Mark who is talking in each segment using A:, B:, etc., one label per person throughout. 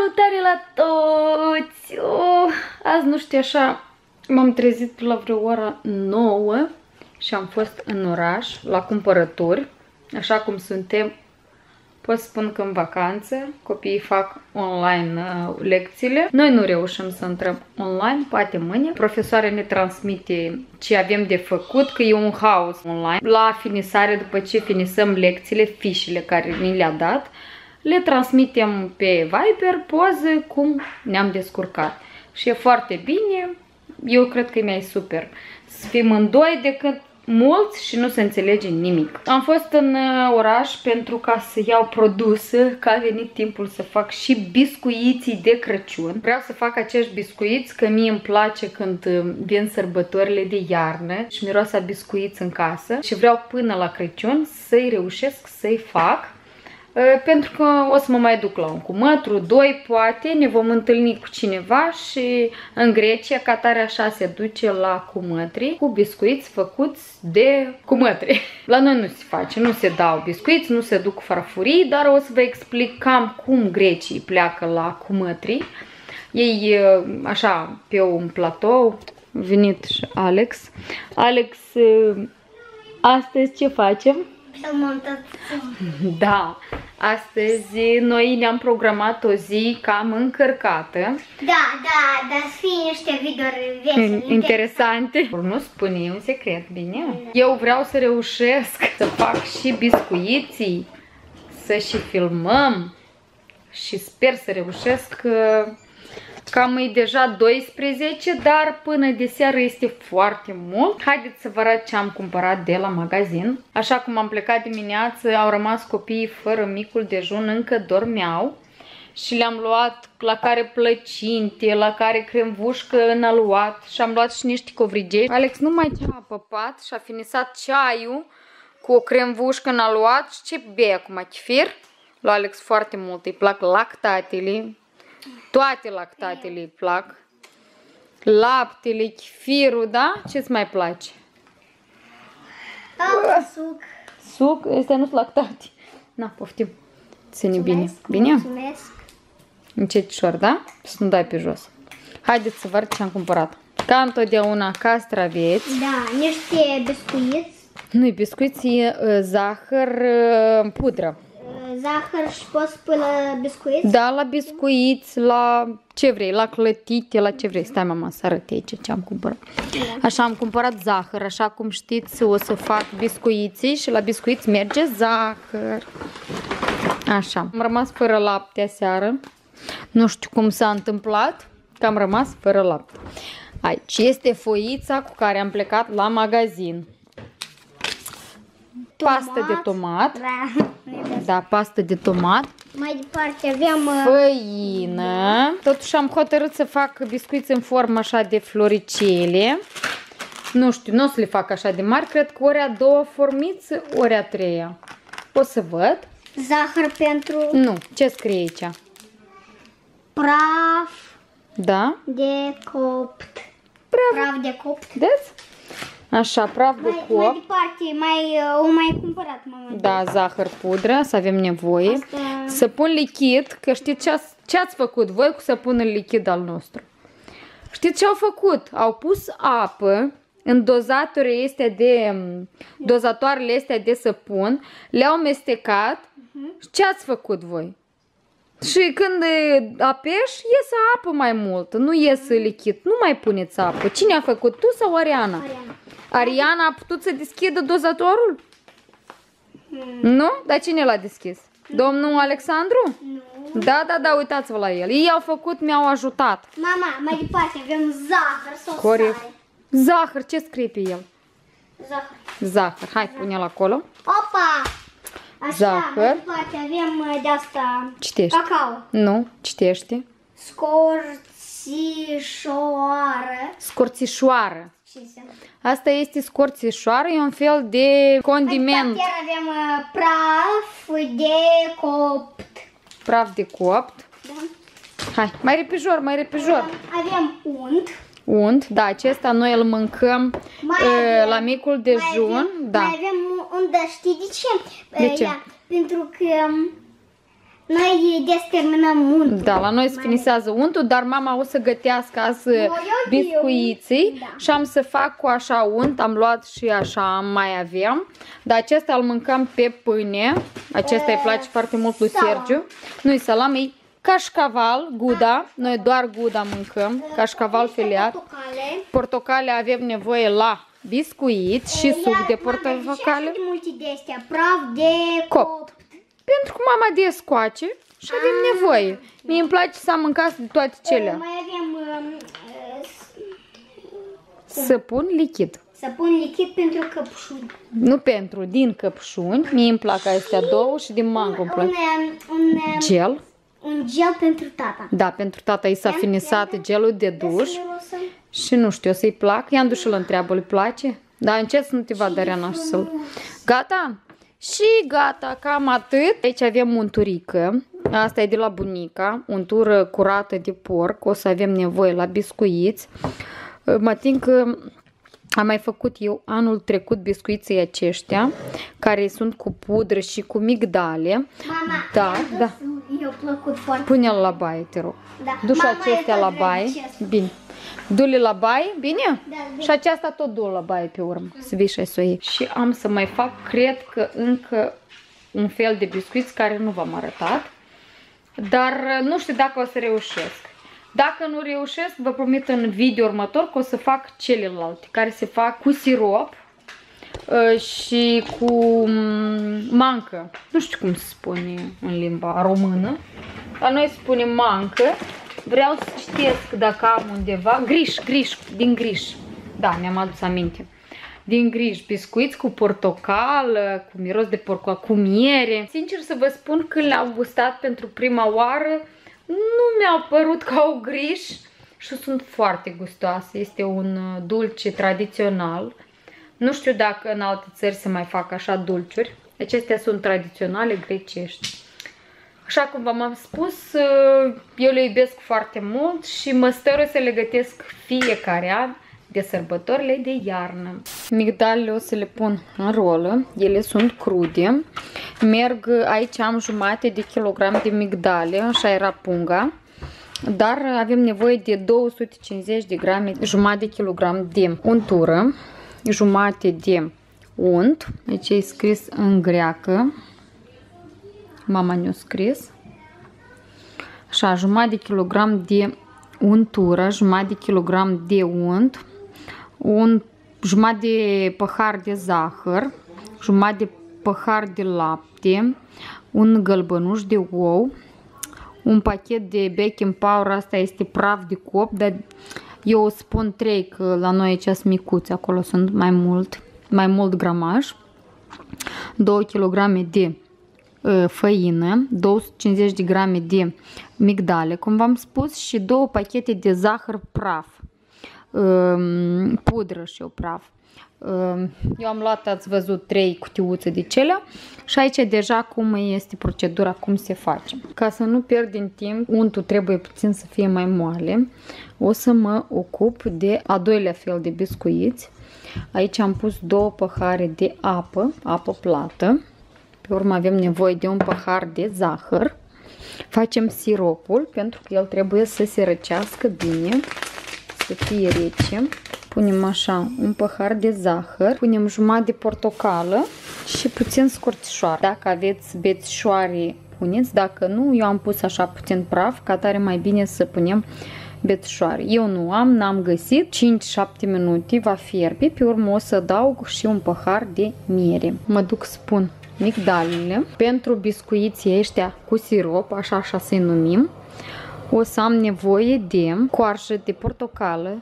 A: Salutare la toți! Azi nu știu așa, m-am trezit la vreo ora 9 și am fost în oraș la cumpărături. Așa cum suntem, pot spun că în vacanță, copiii fac online lecțiile. Noi nu reușim să intrăm online, poate mâine. Profesoarea ne transmite ce avem de făcut, că e un haos online. La finisare, după ce finisăm lecțiile, fișele care ni le-a dat, le transmitem pe Viber poze cum ne-am descurcat. Și e foarte bine, eu cred că e mai super să fim în doi decât mulți și nu se înțelege nimic. Am fost în oraș pentru ca să iau produse, că a venit timpul să fac și biscuiții de Crăciun. Vreau să fac acești biscuiți, că mie îmi place când vin sărbătorile de iarnă și miroase a biscuiți în casă și vreau până la Crăciun să-i reușesc să-i fac. Pentru că o să mă mai duc la un cumătru, doi, poate, ne vom întâlni cu cineva și în Grecia, ca tare așa, se duce la cumătri cu biscuiți făcuți de cumătri. La noi nu se face, nu se dau biscuiți, nu se duc farfurii, dar o să vă explic cam cum grecii pleacă la cumătri. Ei, așa, pe un platou, a venit și Alex. Alex, astăzi ce facem? Da, astăzi noi ne-am programat o zi cam încărcată.
B: Da, să fie niște videouri
A: interesante. Nu spune, e un secret, bine? Eu vreau să reușesc să fac și biscuiții, să și filmăm și sper să reușesc. Cam e deja 12, dar până de seară este foarte mult. Haideți să vă arăt ce am cumpărat de la magazin. Așa cum am plecat dimineață, au rămas copiii fără micul dejun, încă dormeau. Și le-am luat la care plăcinte, la care cremvușcă în aluat și am luat și niște covrigei. Alex numai ce a păpat și a finisat ceaiul cu o cremvușcă în aluat. Și ce bei acum, chifir? Lui Alex foarte mult, îi plac lactatele. Toate lactatele îi plac. Laptele, chifirul, da? Ce-ți mai place?
B: Suc.
A: Suc? Astea nu-s lactate. Na, poftim. Ține bine. Bine?
B: Mulțumesc.
A: Încetișor, da? Să nu dai pe jos. Haideți să vă arăt ce am cumpărat. Ca întotdeauna, castraveți.
B: Da, niște biscuiți.
A: Nu-i biscuiți, e zahăr, pudră.
B: Zahăr și poți pune la biscuiți?
A: Da, la biscuiți, la ce vrei, la clătite, la ce vrei. Stai, mama, să arăt aici ce am cumpărat. Așa, am cumpărat zahăr, așa cum știți, o să fac biscuiții și la biscuiți merge zahăr. Așa, am rămas fără lapte aseară. Nu știu cum s-a întâmplat, că am rămas fără lapte. Aici este foița cu care am plecat la magazin. Pastă de tomat. Da, pastă de tomat.
B: Mai departe avem
A: făină. Totuși am hotărât să fac biscuiți în formă așa de floricele. Nu știu, nu o să le fac așa de mari. Cred că ori a doua formiță, ori a treia. O să văd.
B: Zahăr pentru...
A: Nu, ce scrie aici?
B: Praf.
A: Da?
B: De copt. Praf de copt.
A: Vedeți? Așa, praf de copt.
B: Mai departe, o mai cumpărat, mama.
A: Da, zahăr, pudră, să avem nevoie.
B: Asta...
A: Săpun lichid, că știți ce ați făcut voi cu săpunul lichid al nostru? Știți ce au făcut? Au pus apă în dozatoarele astea de săpun, le-au amestecat. Și ce ați făcut voi? Și când apeși, iese apă mai mult, nu iese lichid. Nu mai puneți apă. Cine a făcut, tu sau Ariana? Ariana a putut să deschidă dozatorul? Nu? Dar cine l-a deschis? Domnul Alexandru?
B: Nu.
A: Da, uitați-vă la el. Ei au făcut, mi-au ajutat.
B: Mama, mai departe avem zahăr sau
A: corect.
B: sare.
A: Zahăr, ce scrie pe el?
B: Zahăr.
A: Zahăr, hai, pune-l acolo.
B: Opa! Așa,
A: Zahăr.
B: mai departe avem de asta
A: Citește.
B: cacao.
A: Nu, citește.
B: Scorțișoară.
A: Scorțișoară.
B: Ce înseamnă?
A: Asta este scorțișoară, e un fel de condiment.
B: Iar avem praf de copt.
A: Praf de copt.
B: Da?
A: Hai, mai repejor, mai repejor.
B: Avem unt.
A: Unt, da, acesta noi îl mâncăm la micul dejun. Da.
B: Mai avem unt, dar știi de ce?
A: De ce?
B: Pentru că Noi determinăm untul.
A: Da, la noi se finisează untul, dar mama o să gătească azi biscuiții
B: da.
A: și am să fac cu așa unt, am luat și așa mai aveam, dar acesta îl mâncăm pe pâine, acesta îi place foarte mult lui Sergiu, nu-i salam, e cașcaval, guda, noi doar guda mâncăm, cașcaval filiat, portocale avem nevoie la biscuiți și suc de portocale,
B: multe de astea, praf de
A: copt. Pentru că mama descoace și avem nevoie. Mie îmi place să am în casă de toate celea.
B: Mai avem
A: Săpun lichid.
B: săpun lichid pentru căpșuni.
A: Nu pentru, din căpșuni. Mie îmi plac astea două și din mango îmi place. Gel.
B: Un gel pentru tata.
A: Da, pentru tata i s-a finisat gelul de duș. Și nu știu, o să-i plac. I-am dus și îl întreabă, îi place? Da, încet să nu te vadă Ariana și să-l... Gata? Și gata, cam atât. Aici avem unturică. Asta e de la bunica. Untură curată de porc. O să avem nevoie la biscuiți. Mă tin că am mai făcut eu anul trecut biscuiții aceștia, care sunt cu pudră și cu migdale.
B: Mama,
A: da.
B: i-a plăcut foarte.
A: Pune-l la baie, te rog.
B: Da.
A: Du și
B: Mama,
A: acestea
B: eu
A: la
B: tot
A: baie.
B: vrem
A: Bine. Du-le la baie, bine?
B: Da.
A: Și aceasta tot du la baie pe urmă. Să vii și să o iei. Și am să mai fac, cred că încă un fel de biscuiți care nu v-am arătat. Dar nu știu dacă o să reușesc. Dacă nu reușesc, vă promit în video următor că o să fac celelalte, care se fac cu sirop și cu mancă. Nu știu cum se spune în limba română. La noi spune mancă. Vreau să citesc dacă am undeva. Griș, din griș. Da, mi-am adus aminte. Din griș, biscuiți cu portocal, cu miros de portocală, cu miere. Sincer să vă spun, când le-am gustat pentru prima oară, nu mi-au părut ca o griș și sunt foarte gustoase. Este un dulce tradițional. Nu știu dacă în alte țări se mai fac așa dulciuri. Acestea sunt tradiționale grecești. Așa cum v-am spus, eu le iubesc foarte mult și mă stără să le gătesc fiecare an de sărbătorile de iarnă. Migdalele o să le pun în rolă, ele sunt crude. Merg, aici am jumate de kilogram de migdale, așa era punga. Dar avem nevoie de 250 de grame, jumătate de kilogram de untură, jumate de unt. Aici e scris în greacă. Mama ne-a scris. Așa, jumătate de kilogram de untură, jumătate de kilogram de unt, jumătate de pahar de zahăr, jumătate de pahar de lapte, un gălbănuș de ou, un pachet de baking powder, asta este praf de cop, dar eu spun 3 că la noi aici sunt micuți, acolo sunt mai mult gramaj, 2 kg de făină, 250 de grame de migdale, cum v-am spus, și 2 pachete de zahăr praf, pudră și eu praf. Eu am luat, ați văzut, 3 cutiuțe de celea și aici deja cum este procedura, cum se face. Ca să nu pierdem timp, untul trebuie puțin să fie mai moale. O să mă ocup de a doilea fel de biscuiți. Aici am pus 2 pahare de apă plată. Pe urmă avem nevoie de un pahar de zahăr. Facem siropul pentru că el trebuie să se răcească bine, să fie rece. Punem așa un pahar de zahăr, punem jumătate de portocală și puțin scurțișoară. Dacă aveți bețișoare, puneți, dacă nu, eu am pus așa puțin praf, ca tare mai bine să punem bețișoare. Eu nu am, n-am găsit. 5-7 minute va fierbe, pe urmă o să adaug și un pahar de miere. Mă duc să pun migdalele. Pentru biscuiții ăștia cu sirop, așa să-i numim, o să am nevoie de coarșă de portocală,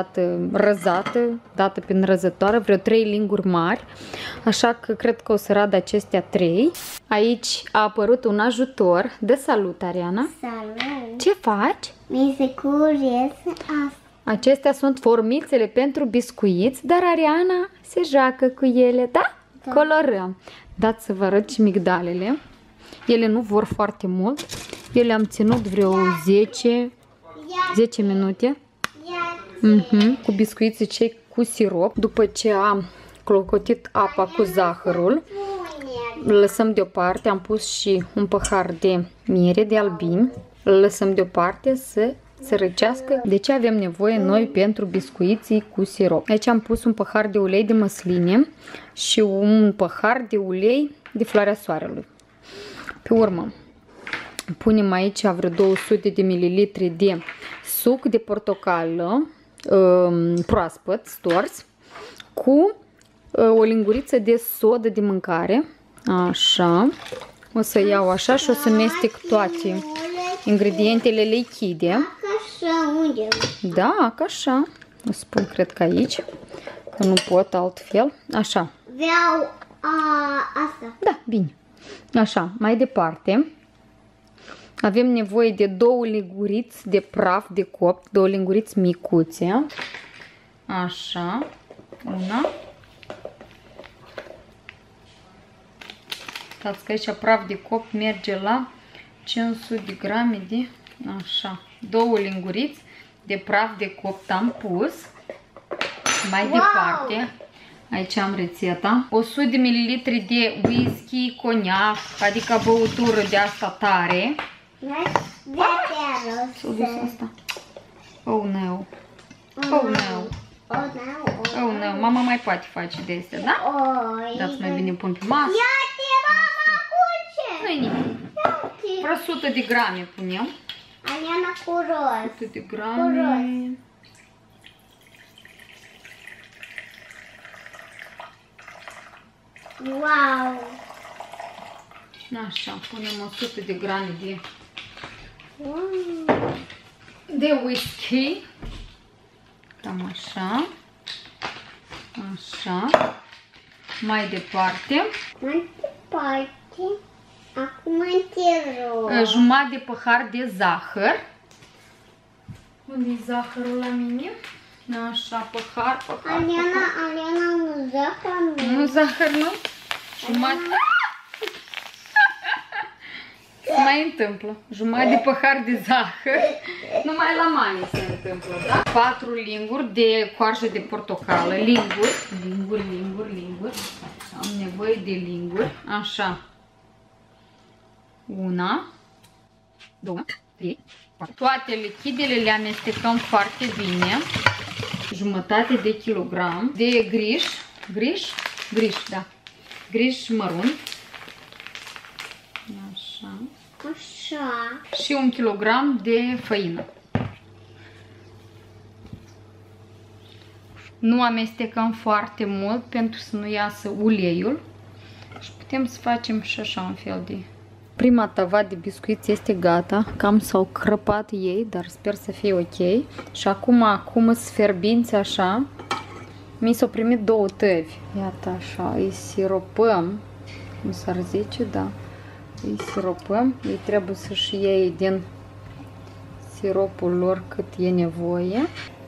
A: dată prin răzătoare, vreo 3 linguri mari, așa că cred că o să rad acestea 3. Aici a apărut un ajutor. De salut, Ariana!
B: Salut!
A: Ce faci?
B: Mi se curge asta.
A: Acestea sunt formițele pentru biscuiți, dar Ariana se joacă cu ele, da? Da. Colorăm. Dați să vă arăt și migdalele. Ele nu vor foarte mult. Eu le-am ținut vreo 10 minute cu biscuiții cei cu sirop. După ce am clocotit apa cu zahărul, îl lăsăm deoparte. Am pus și un pahar de miere de albin. Îl lăsăm deoparte să se răcească. De ce avem nevoie noi pentru biscuiții cu sirop? Aici am pus un pahar de ulei de măsline și un pahar de ulei de floarea soarelui. Pe urmă, punem aici vreo 200 de ml de suc de portocală proaspăt, stors, cu o linguriță de sodă de mâncare. Așa. O să iau așa și o să mestec toate ingredientele lichide.
B: Așa, unde?
A: Da, ca așa. O să pun, cred că aici, că nu pot altfel. Așa.
B: Vreau asta.
A: Da, bine. Așa, mai departe. Avem nevoie de 2 linguriți de praf de copt, 2 linguriți micuțe. Așa. Una. Uitați că aici praf de copt merge la 500 de grame de... Așa. 2 linguriți de praf de copt am pus. Mai departe. Aici am rețeta. 100 de ml de whisky, coniac, adică băutură de asta tare. S-a dus asta. Oh no. Oh no. Oh no. Mama mai poate face de astea, da? Dați mai bine pun pe masă.
B: Ia-te, mama, cu ce?
A: Nu-i nimic. Vreo 100 de grame punem.
B: Aliana cu roz.
A: 100 de grame.
B: Wow.
A: Așa, punem 100 de grame de whisky. Cam așa. Așa. Mai departe.
B: Mai departe. Acum te rog.
A: Jumătate de pahar de zahăr. Unde-i zahărul la mine? Așa, pahar.
B: Aliana, nu zahăr, nu.
A: Nu zahăr, nu? Jumătate. Se mai întâmplă. Jumătate de pahar de zahăr. Numai la mani se întâmplă, da? 4 linguri de coarjă de portocală. Linguri. Am nevoie de linguri. Așa. 1, 2, 3, 4. Toate lichidele le amestecăm foarte bine. Jumătate de kilogram de griș, da. Griș mărunt. Așa. Și 1 kilogram de făină. Nu amestecăm foarte mult pentru să nu iasă uleiul. Și putem să facem și așa un fel de... Prima tava de biscuiți este gata. Cam s-au crăpat ei, dar sper să fie ok. Și acum sunt fierbinți așa. Mi s-au primit 2 tăvi. Iată așa, îi siropăm. Cum s-ar zice, da. Îi siropăm. Ei trebuie să-și iei din siropul lor cât e nevoie.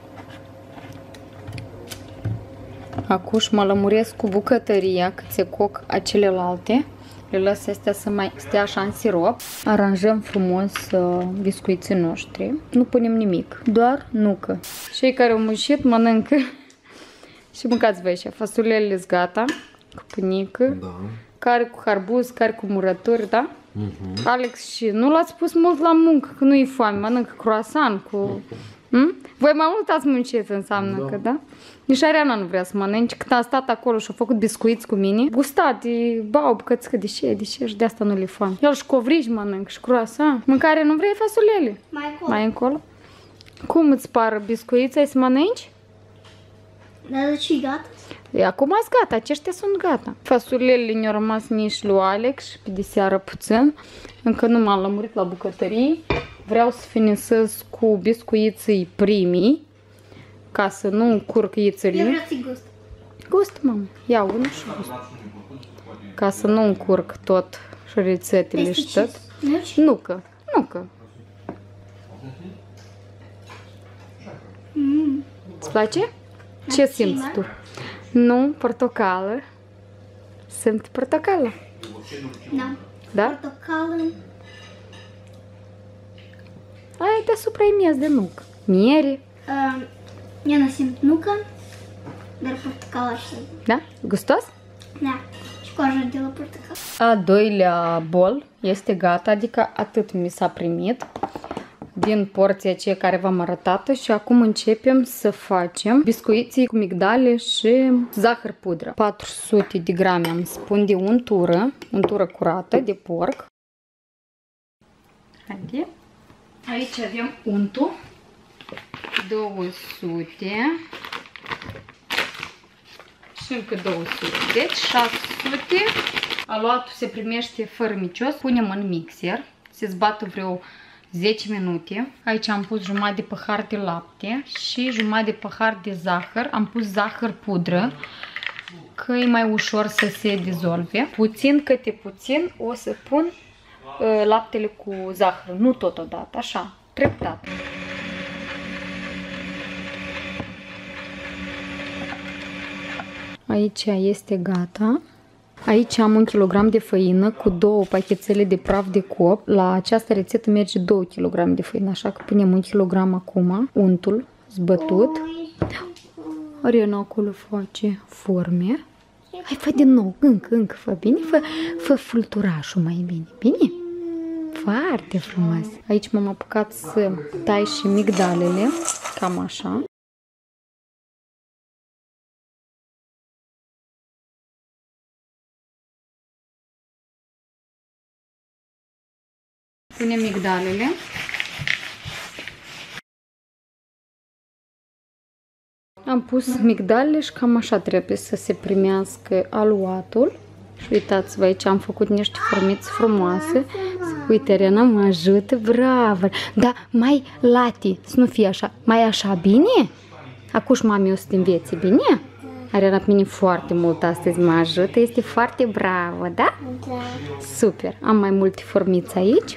A: Acum mă lămuresc cu bucătăria cât se coc acelelalte. Le las astea să mai stea așa în sirop. Aranjăm frumos biscuiții noștri. Nu punem nimic, doar nucă. Cei care au muncit mănâncă. Și mâncați voi așa. Fasulele sunt gata. Cu pâinică. Da. Care cu harbuz, care cu murături, da? Alex, și nu l-ați pus mult la muncă, că nu e foame. Mănâncă croissant cu... Voi mai mult ați muncit, înseamnă că, da? Nici Ariana nu vrea să mănânce. Când a stat acolo și a făcut biscuiți cu mine, gustat, bau bucățică de ce și de asta nu le foame. El și covrigi mănâncă și croissant. Mâncare nu vrei fasulele? Mai încolo. Cum îți par biscuiți? Ai să mănânci?
B: Dar ce gata?
A: Acum ați gata, aceștia sunt gata. Fasulele ne-au rămas nici lui Alex și pe de seară puțin. Încă nu m-am lămurit la bucătărie. Vreau să finisez cu biscuiții primii, ca să nu încurc ițele.
B: Eu vreau să-i gust.
A: Gust, mamă. Ia unul și gust. Ca să nu încurc tot și rețetele și tot. Nucă. Îți place? Ce simți tu? Nu, portocală. Simt portocală.
B: Da.
A: Da?
B: Portocală.
A: Aia deasupra e miez de nucă. Miere.
B: Eu nu simt nucă, dar portocală așa.
A: Da? Gustos?
B: Da. Și coajă de la portocal.
A: A doilea bol este gata, adică atât mi s-a primit din porția aceea care v-am arătat și acum începem să facem biscuiții cu migdale și zahăr pudră. 400 de grame am spun de untură curată de porc. Haide. Aici avem untul, 200 și încă 200, deci 600. Aluatul se primește fără micios, punem în mixer, se zbată vreo 10 minute. Aici am pus jumătate de pahar de lapte și jumătate de pahar de zahăr. Am pus zahăr pudră, că e mai ușor să se dizolve. Puțin câte puțin o să pun laptele cu zahăr, nu totodată, așa, treptat. Aici este gata. Aici am 1 kg de făină cu 2 pachetele de praf de cop. La această rețetă merge 2 kg de făină, așa că punem 1 kg acum. Untul zbătut. Ariana acolo face forme. Hai, fă din nou, încă, fă bine, fă fluturașul mai bine, bine? Foarte frumos. Aici m-am apucat să tai și migdalele, cam așa. Punem migdalele. Am pus migdalele și cam așa trebuie să se primească aluatul. Și uitați-vă, aici am făcut niște formiți frumoase. Uite, Ariana mă ajută, bravo! Da, mai lati, să nu fie așa, mai așa, bine? Acum și mami o să te învețe, bine? Ariana pe mine foarte mult astăzi mă ajută, este foarte bravo, da?
B: Da.
A: Super, am mai multe formiți aici.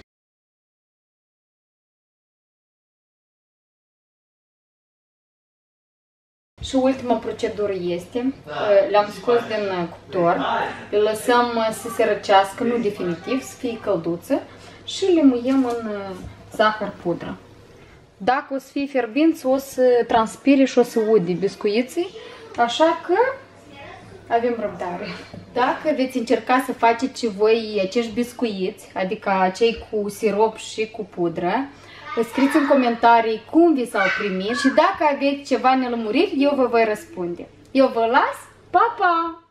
A: Și ultima procedură este, le-am scos din cuptor, le lăsăm să se răcească, nu definitiv, să fie călduță și le muiem în zahăr pudră. Dacă o să fie fierbinți, o să transpire și o să ude biscuiții, așa că avem răbdare. Dacă veți încerca să faceți și voi acești biscuiți, adică cei cu sirop și cu pudră, scrieți în comentarii cum vi s-au primit și dacă aveți ceva nelămuriri, eu vă voi răspunde. Eu vă las, pa, pa!